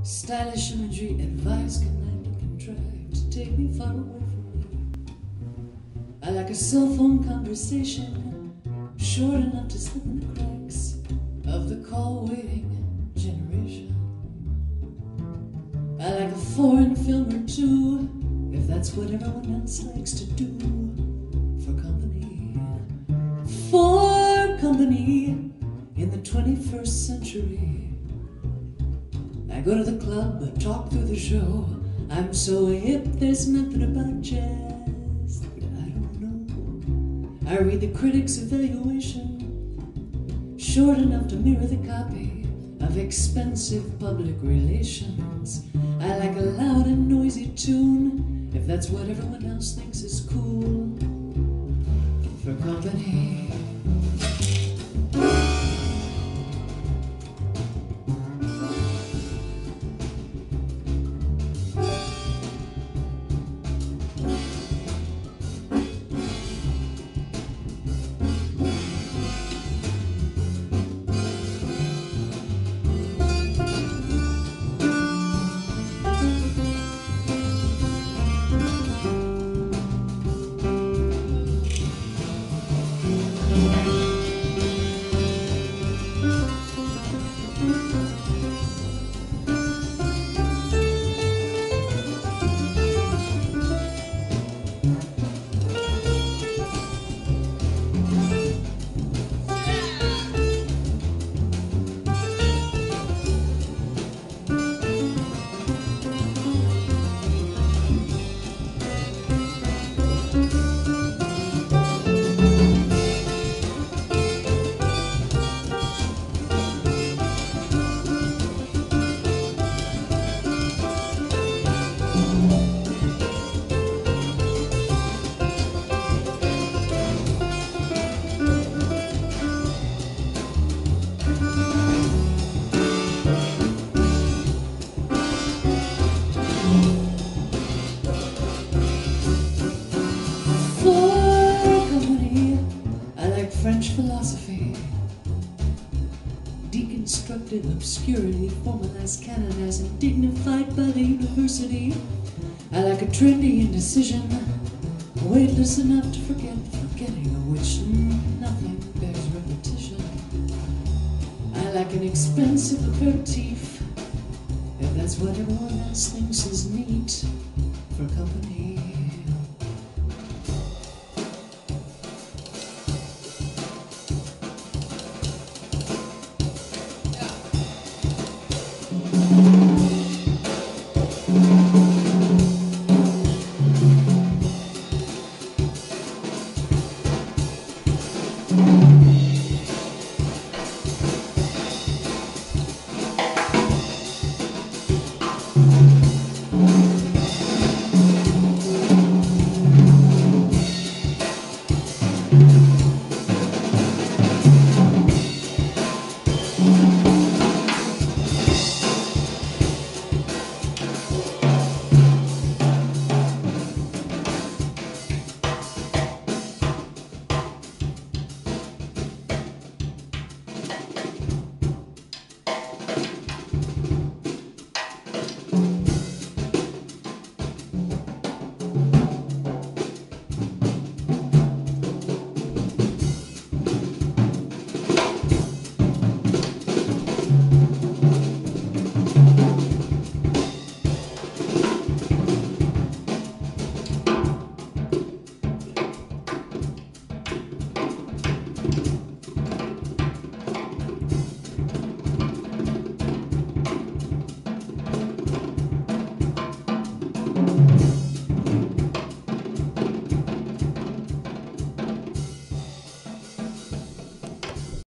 Stylish imagery, advice can contrive to take me far away from you. I like a cell phone conversation, short enough to slip in the cracks of the call-waiting generation. I like a foreign film or two, if that's what everyone else likes to do. For company, in the 21st century. I go to the club, but talk through the show. I'm so hip, there's nothing about jazz that I don't know. I read the critics' evaluation, short enough to mirror the copy of expensive public relations. I like a loud and noisy tune, if that's what everyone else thinks is cool. For company. French philosophy, deconstructed obscurity, formalized, canonized, and dignified by the university. I like a trendy indecision, weightless enough to forgetting of which nothing bears repetition. I like an expensive aperitif, if that's what everyone else thinks is neat. For company.